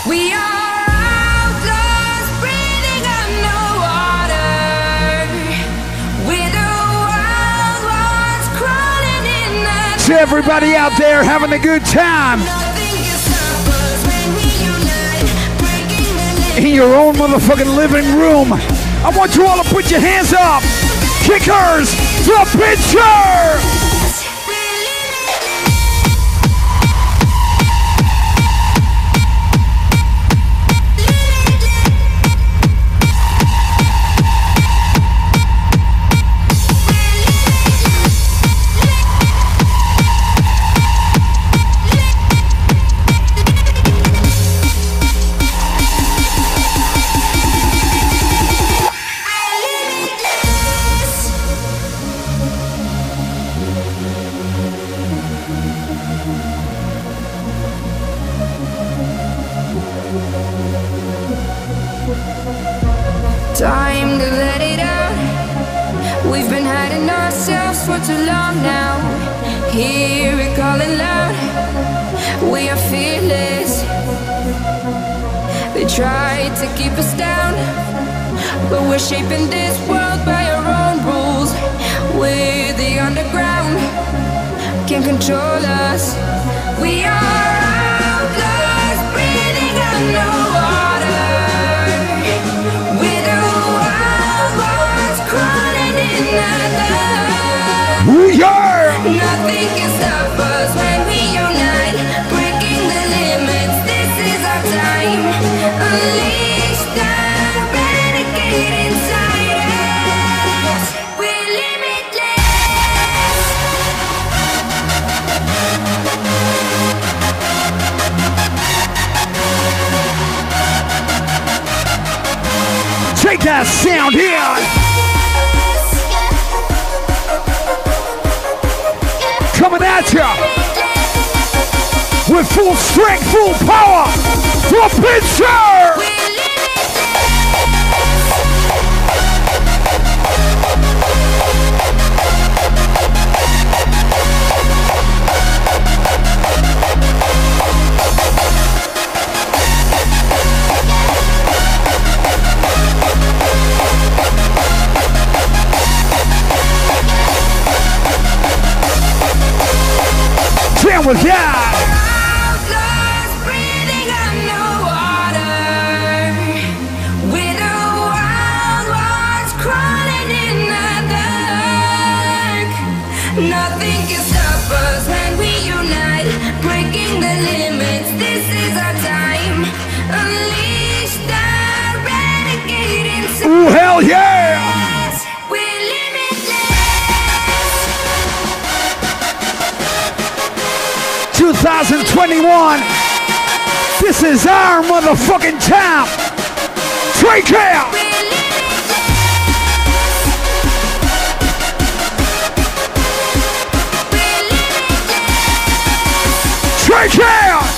We are outlaws breathing underwater, with the wild ones crawling in the to everybody out there having a good time in your own motherfucking living room. I want you all to put your hands up. Kickerz, the picture! Time to let it out. We've been hiding ourselves for too long now. Hear it calling loud. We are fearless. They tried to keep us down, but we're shaping this world by our own rules. We're the underground, can't control us. We are outlaws breathing underwater. Nothing can stop us when we unite, breaking the limits. This is our time. Unleash the renegade inside us. We're limitless. Take that sound here. Coming at you with full strength, full power. The picture. Down with that. Outlaws breathing underwater, with the wild ones crawling in the dark. Nothing can stop us when we unite, breaking the limits. This is our time. Unleash the renegade inside. Ooh, hell yeah! 2021, this is our motherfucking time. Take care. Take care.